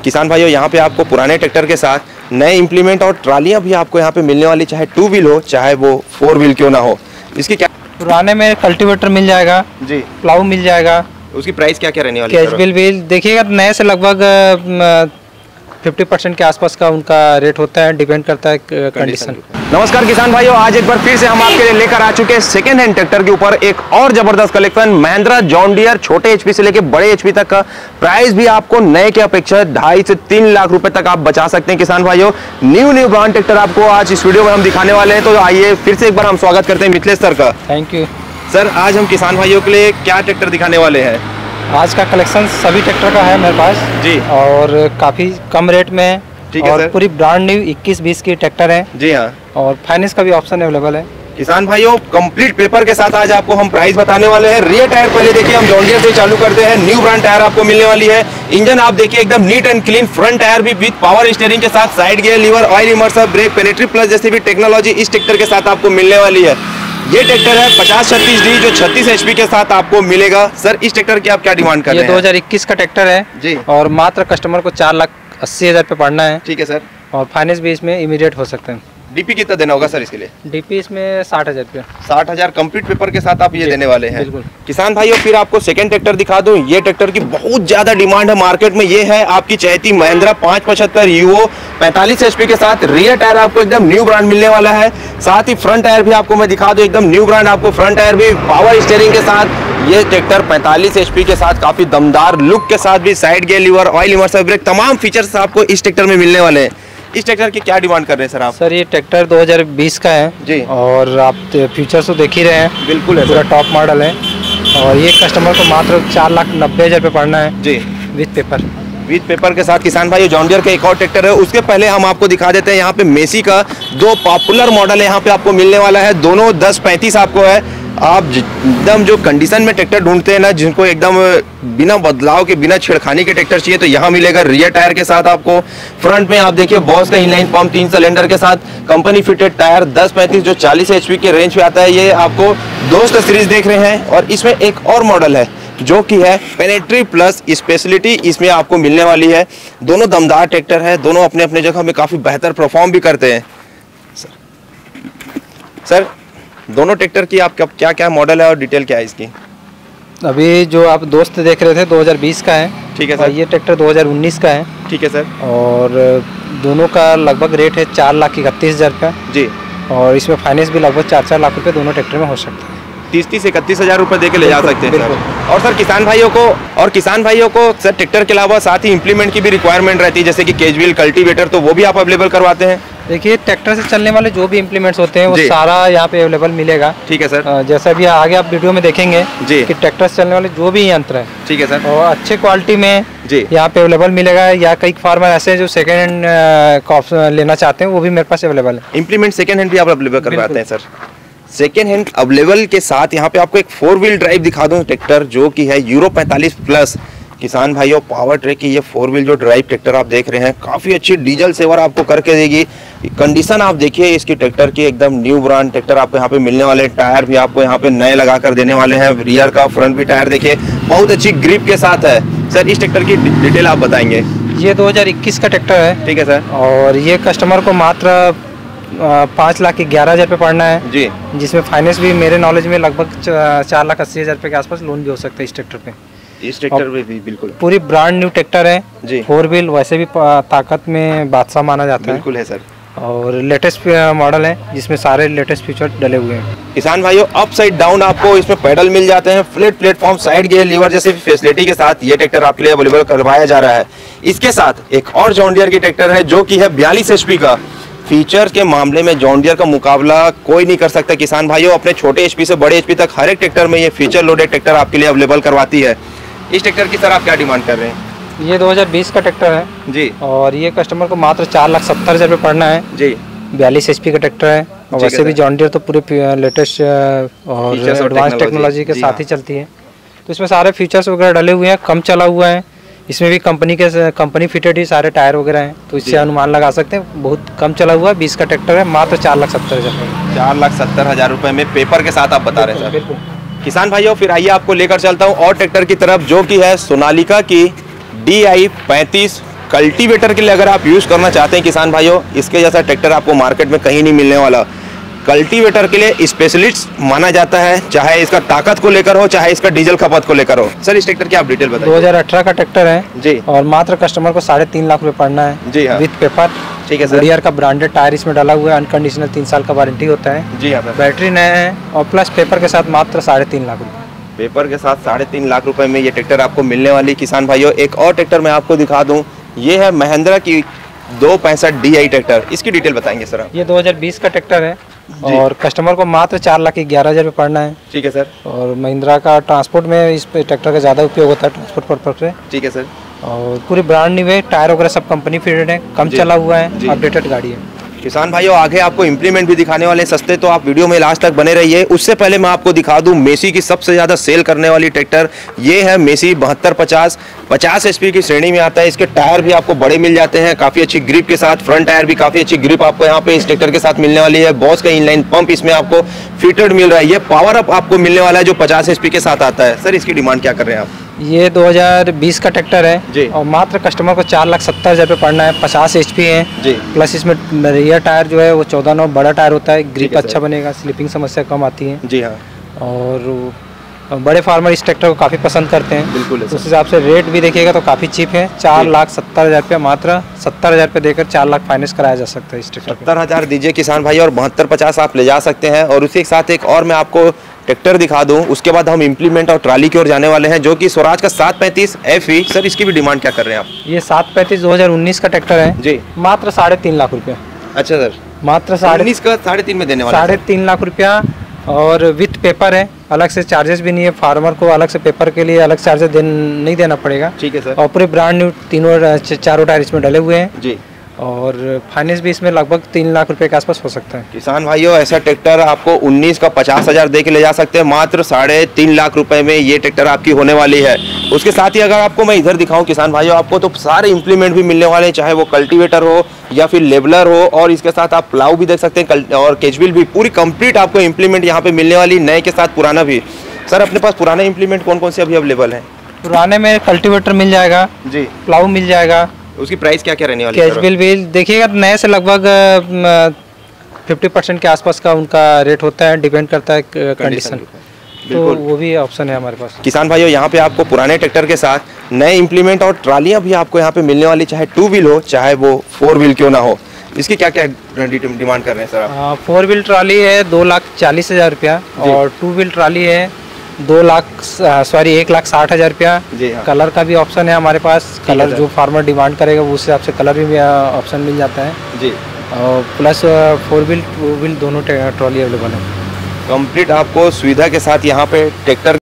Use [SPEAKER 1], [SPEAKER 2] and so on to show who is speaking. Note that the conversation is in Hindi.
[SPEAKER 1] किसान भाइयों, यहाँ पे आपको पुराने ट्रैक्टर के साथ नए इम्प्लीमेंट और ट्रालियाँ भी आपको यहाँ पे मिलने वाली, चाहे 2 व्हील हो चाहे वो 4 व्हील क्यों ना हो। इसकी क्या
[SPEAKER 2] पुराने में कल्टीवेटर मिल जाएगा जी, प्लाऊ मिल जाएगा।
[SPEAKER 1] उसकी प्राइस क्या क्या रहने वाली है?
[SPEAKER 2] कैशबिल व्हील देखिएगा, नए से लगभग 50% के आसपास का उनका रेट होता है, डिपेंड करता है कंडीशन।
[SPEAKER 1] नमस्कार किसान भाइयों, आज एक बार फिर से हम आपके लिए लेकर आ चुके हैं सेकेंड हैंड ट्रैक्टर के ऊपर एक और जबरदस्त कलेक्शन। महिंद्रा जॉन डियर छोटे एचपी से लेके बड़े एचपी तक का प्राइस भी आपको नए के अपेक्षा 2.5 से 3 लाख रुपए तक आप बचा सकते हैं। किसान भाइयों, न्यू ब्रांड ट्रैक्टर आपको आज इस वीडियो में हम दिखाने वाले हैं। तो आइए फिर से एक बार हम स्वागत करते हैं मिथिलेश सर का।
[SPEAKER 2] Thank you
[SPEAKER 1] sir. आज हम किसान भाइयों के लिए क्या ट्रैक्टर दिखाने वाले हैं?
[SPEAKER 2] आज का कलेक्शन सभी ट्रैक्टर का है मेरे पास जी, और काफी कम रेट में है।
[SPEAKER 1] ठीक है सर।
[SPEAKER 2] पूरी ब्रांड न्यू 21-20 की ट्रैक्टर है जी हाँ, और फाइनेंस का भी ऑप्शन अवेलेबल है।
[SPEAKER 1] किसान भाइयों, कंप्लीट पेपर के साथ आज आपको हम प्राइस बताने वाले हैं। रियर टायर पहले देखिए, हम जॉन डियर से चालू करते हैं। न्यू ब्रांड टायर आपको मिलने वाली है। इंजन आप देखिए एकदम neat and clean, front tyre भी विद पावर स्टीयरिंग के साथ, side gear lever, oil immerser, brake, पेनेट्री प्लस जैसी भी टेक्नोलॉजी इस ट्रैक्टर के साथ आपको मिलने वाली है। ये ट्रैक्टर है 5036D जो 36 HP के साथ आपको मिलेगा। सर, इस ट्रैक्टर की आप क्या डिमांड कर रहे हैं?
[SPEAKER 2] ये 2021 का ट्रैक्टर है जी, और मात्र कस्टमर को 4,80,000 पे पड़ना है। ठीक है सर, और फाइनेंस भी इसमें इमीडिएट हो सकते हैं।
[SPEAKER 1] डीपी कितना देना होगा सर इसके लिए?
[SPEAKER 2] डीपी इसमें 60,000 रुपया।
[SPEAKER 1] 60,000 कंप्लीट पेपर के साथ आप ये देने वाले हैं। बिल्कुल। किसान भाइयों, फिर आपको सेकंड ट्रैक्टर दिखा दूं। ये ट्रैक्टर की बहुत ज्यादा डिमांड है मार्केट में। ये है आपकी चहेती महिंद्रा 575 यूओ 45 HP के साथ। रियर टायर आपको एकदम न्यू ब्रांड मिलने वाला है। साथ ही फ्रंट टायर भी आपको मैं दिखा दूं, एकदम न्यू ब्रांड आपको फ्रंट टायर भी पावर स्टीयरिंग के साथ। ये ट्रैक्टर 45 HP के साथ काफी दमदार लुक के साथ भी, side gear lever, oil immerser, brake, तमाम फीचर्स आपको इस ट्रैक्टर में मिलने वाले हैं। इस ट्रैक्टर की क्या डिमांड कर रहे हैं सर आप?
[SPEAKER 2] सर, ये ट्रैक्टर 2020 का है जी, और आप फीचर्स तो देख ही रहे हैं। बिल्कुल है, पूरा टॉप मॉडल है। और ये कस्टमर को मात्र 4,90,000 रुपये पड़ना है जी, विद पेपर।
[SPEAKER 1] विद पेपर के साथ। किसान भाई, जॉन डियर का एक और ट्रैक्टर है। उसके पहले हम आपको दिखा देते हैं, यहाँ पे मेसी का 2 पॉपुलर मॉडल है यहाँ पे आपको मिलने वाला है। दोनों 1035 आपको है। आप एकदम जो कंडीशन में ट्रैक्टर ढूंढते हैं ना, जिनको एकदम बिना बदलाव के, बिना छेड़खानी के ट्रैक्टर चाहिए, तो यहाँ मिलेगा। रियर टायर के साथ आपको, फ्रंट में आप देखिए बॉस का इनलाइन पंप 3 सिलेंडर के साथ, कंपनी फिटेड टायर 1035 जो 40 HP के रेंज पे आता है। ये आपको दोस्त सीरीज देख रहे हैं। और इसमें एक और मॉडल है जो कि है पेनेट्री प्लस स्पेशलिटी, इसमें आपको मिलने वाली है। दोनों दमदार ट्रैक्टर है, दोनों अपने अपने जगह में काफी बेहतर परफॉर्म भी करते हैं। सर, दोनों ट्रैक्टर की आप क्या क्या मॉडल है और डिटेल क्या है इसकी?
[SPEAKER 2] अभी जो आप दोस्त देख रहे थे 2020 का है। ठीक है सर। ये ट्रैक्टर 2019 का है। ठीक है सर। और दोनों का लगभग रेट है 4,31,000 रुपया जी, और इसमें फाइनेंस भी लगभग 4 लाख रुपए दोनों ट्रैक्टर में हो सकता है।
[SPEAKER 1] 30 से 31,000 रुपए दे के ले जा सकते हैं सर। और सर, किसान भाइयों को सर ट्रैक्टर के अलावा साथ ही इंप्लीमेंट की भी रिक्वायरमेंट रहती है, जैसे कि कैशबिल, कल्टीवेटर, तो वो भी आप अवेलेबल करवाते हैं?
[SPEAKER 2] देखिए, ट्रैक्टर से चलने वाले जो भी इम्प्लीमेंट्स होते हैं वो सारा यहाँ पे अवेलेबल मिलेगा। ठीक है सर। जैसा भी आगे आप वीडियो में देखेंगे जी, कि ट्रैक्टर से चलने वाले जो भी यंत्र है, ठीक है सर, और अच्छे क्वालिटी में जी यहाँ पे अवेलेबल मिलेगा। या कई फार्मर ऐसे हैं जो सेकेंड हैंड लेना चाहते हैं, वो भी मेरे पास अवेलेबल है।
[SPEAKER 1] इम्प्लीमेंट सेकेंड हैंड भी आप अवेलेबल करवाते हैं सर? सेकेंड हैंड अवेलेबल के साथ यहाँ पे आपको एक 4 व्हील ड्राइव दिखा दूं ट्रैक्टर, जो कि है यूरो 45 प्लस। किसान भाइयों, पावर ट्रैक की ये 4 व्हील जो ड्राइव ट्रैक्टर आप देख रहे हैं, काफी अच्छी डीजल सेवर आपको करके देगी। कंडीशन आप देखिए इसकी ट्रैक्टर की, एकदम न्यू ब्रांड ट्रैक्टर आपको यहाँ पे मिलने वाले। टायर भी आपको यहाँ पे नए लगा कर देने वाले हैं। रियर का, फ्रंट भी टायर देखिए बहुत अच्छी ग्रिप के साथ है। सर, इस ट्रैक्टर की डिटेल आप बताएंगे?
[SPEAKER 2] ये 2021 का ट्रैक्टर है। ठीक है सर। और ये कस्टमर को मात्र 5,11,000 रुपये पड़ना है जी, जिसमें फाइनेंस भी मेरे नॉलेज में लगभग 4,80,000 रुपये के आसपास लोन भी हो सकता है इस ट्रैक्टर पे। इस ट्रैक्टर पे भी बिल्कुल पूरी ब्रांड न्यू ट्रैक्टर है जी। 4 व्हील, वैसे भी ताकत में बादशाह माना जाता है। बिल्कुल है सर। और लेटेस्ट मॉडल है जिसमें सारे लेटेस्ट फीचर डले हुए हैं।
[SPEAKER 1] किसान भाइयों, अप साइड डाउन आपको इसमें पेडल मिल जाते हैं। Flat platform, side gear lever जैसे फैसिलिटी के साथ ये ट्रैक्टर आपके लिए अवेलेबल करवाया जा रहा है। इसके साथ एक और जॉन डियर की ट्रैक्टर है जो कि है 42 HP का। फीचर के मामले में जॉन डियर का मुकाबला कोई नहीं कर सकता। किसान भाइयों, अपने छोटे HP से बड़े HP तक हर एक ट्रैक्टर में ये फीचर लोडेड ट्रैक्टर आपके लिए अवेलेबल करवाती है। इस ट्रैक्टर की सर आप क्या डिमांड कर रहे हैं?
[SPEAKER 2] ये 2020 का ट्रैक्टर है जी, और ये कस्टमर को मात्र 4,70,000 रुपये पड़ना है जी। 42 HP का ट्रैक्टर है, और वैसे भी जॉन डियर तो पूरे लेटेस्ट और एडवांस टेक्नोलॉजी के साथ ही चलती है। तो इसमें सारे फीचर्स वगैरह डले हुए हैं, कम चला हुआ है। इसमें भी कंपनी फिटेड ही सारे टायर वगैरह हैं, तो इससे अनुमान लगा सकते हैं। बहुत कम चला हुआ है, 20 का ट्रैक्टर है, मात्र 4,70,000 रुपये।
[SPEAKER 1] 4,70,000 रुपये में पेपर के साथ आप बता रहे हैं सर? बिल्कुल। किसान भाइयों, फिर आइए आपको लेकर चलता हूँ और ट्रैक्टर की तरफ, जो कि है सोनालिका की DI 35 कल्टीवेटर के लिए अगर आप यूज़ करना चाहते हैं किसान भाइयों, इसके जैसा ट्रैक्टर आपको मार्केट में कहीं नहीं मिलने वाला। कल्टीवेटर के लिए स्पेशलिस्ट माना जाता है, चाहे इसका ताकत को लेकर हो, चाहे इसका डीजल खपत को लेकर हो। सर इस ट्रैक्टर की आप डिटेल बताइए।
[SPEAKER 2] 2018 का ट्रैक्टर है जी, और मात्र कस्टमर को 3.5 लाख रुपए पड़ना है जी हाँ, विथ पेपर। ठीक है सर। गुडियर का ब्रांडेड टायर इसमें डाला हुआ है, अनकंडीशनल 3 साल का वारंटी होता है जी हाँ। बैटरी नया है और प्लस पेपर के साथ मात्र 3.5 लाख रुपए। पेपर के साथ 3.5 लाख रुपए में ये ट्रैक्टर आपको मिलने वाली किसान भाइयों। एक और ट्रैक्टर मैं आपको दिखा दूं, ये है महिंद्रा की 265 DI ट्रैक्टर। इसकी डिटेल बताएंगे सर आप। ये 2020 का ट्रैक्टर है और कस्टमर को मात्र 4,11,000 रुपये पड़ना है। ठीक है सर। और महिंद्रा का ट्रांसपोर्ट में इस ट्रैक्टर का ज़्यादा उपयोग होता है, ट्रांसपोर्ट पर्पज से। ठीक है सर। और पूरी ब्रांड न्यू है, टायर वगैरह सब कंपनी फिटेड है, कम चला हुआ है, अपडेटेड गाड़ी है। किसान भाइयों आगे आपको इम्प्लीमेंट भी दिखाने वाले सस्ते, तो आप वीडियो में लास्ट तक बने रहिए। उससे पहले मैं आपको दिखा दूं मेसी की सबसे ज़्यादा सेल करने वाली ट्रैक्टर, ये है मेसी 7250। 50 HP की श्रेणी में आता है। इसके टायर भी आपको बड़े मिल जाते हैं, काफ़ी अच्छी ग्रिप के साथ। फ्रंट टायर भी काफ़ी अच्छी ग्रिप आपको यहाँ पे इस ट्रैक्टर के साथ मिलने वाली है। बॉस का इनलाइन पंप इसमें आपको फिटेड मिल रहा है। ये पावर अप आपको मिलने वाला है जो 50 HP के साथ आता है। सर इसकी डिमांड क्या कर रहे हैं आप? ये 2020 का ट्रैक्टर है जी, और मात्र कस्टमर को 4,70,000 रुपये पड़ना है। 50 HP है जी, प्लस इसमें रियर टायर जो है वो 14/9 बड़ा टायर होता है, ग्रिप अच्छा बनेगा, स्लिपिंग समस्या कम आती है जी हाँ। और बड़े फार्मर इस ट्रैक्टर को काफ़ी पसंद करते हैं। बिल्कुल। उस हिसाब से रेट भी देखिएगा तो काफ़ी चीप है, 4,70,000 रुपये, मात्र 70,000 रुपये देकर 4 लाख फाइनेंस कराया जा सकता है इस ट्रैक्टर। 70,000 दीजिए किसान भाई और 7250 आप ले जा सकते हैं। और उसी के साथ एक और मैं आपको ट्रैक्टर दिखा दूं, उसके बाद हम इम्प्लीमेंट और ट्राली की ओर जाने वाले हैं, जो कि स्वराज का 735 FE। सर इसकी भी डिमांड क्या कर रहे हैं आप? ये 735 2019 का ट्रैक्टर है जी, मात्र 3.5 लाख रुपये। अच्छा सर, मात्र 19 का 3.5 में देने वाला? 3.5 लाख रुपया, और विथ पेपर है, अलग से चार्जेस भी नहीं है। फार्मर को अलग से पेपर के लिए अलग चार्जेस नहीं देना पड़ेगा। ठीक है सर। और पूरे ब्रांड न्यू चारों टायर इसमें डले हुए हैं जी, और फाइनेंस भी इसमें लगभग 3 लाख रुपए के आसपास हो सकता है। किसान भाइयों ऐसा ट्रैक्टर आपको 19 का 50,000 दे के ले जा सकते हैं, मात्र 3.5 लाख रुपए में ये ट्रैक्टर आपकी होने वाली है। उसके साथ ही अगर आपको मैं इधर दिखाऊं किसान भाइयों, आपको तो सारे इंप्लीमेंट भी मिलने वाले हैं, चाहे वो कल्टीवेटर हो या फिर लेबलर हो, और इसके साथ आप प्लाऊ भी देख सकते हैं और केजविल भी। पूरी कंप्लीट आपको इंप्लीमेंट यहाँ पे मिलने वाली, नए के साथ पुराना भी। सर अपने पास पुराने इंप्लीमेंट कौन कौन से अभी अवेलेबल है? पुराने में कल्टीवेटर मिल जाएगा जी, प्लाऊ मिल जाएगा। उसकी प्राइस क्या क्या रहने वाली है? कैजविल भी देखिएगा नए से लगभग 50% के आसपास का उनका रेट होता है, डिपेंड करता है कंडीशन, तो वो भी ऑप्शन है हमारे पास। किसान भाइयों यहाँ पे आपको पुराने ट्रैक्टर के साथ नए इंप्लीमेंट और ट्रालियाँ भी आपको यहाँ पे मिलने वाली, चाहे 2 व्हील हो चाहे वो 4 व्हील क्यों ना हो। इसकी क्या क्या डिमांड कर रहे हैं सर आप? 4 व्हील ट्राली है 2,40,000 रुपया, और 2 व्हील ट्राली है 1,60,000 रुपया। कलर का भी ऑप्शन है हमारे पास, कलर जो फार्मर डिमांड करेगा वो उस हिसाब से कलर भी ऑप्शन मिल जाता है जी। और प्लस 4 व्हील 2 व्हील दोनों ट्रॉली अवेलेबल है। कंप्लीट आपको सुविधा के साथ यहाँ पे ट्रैक्टर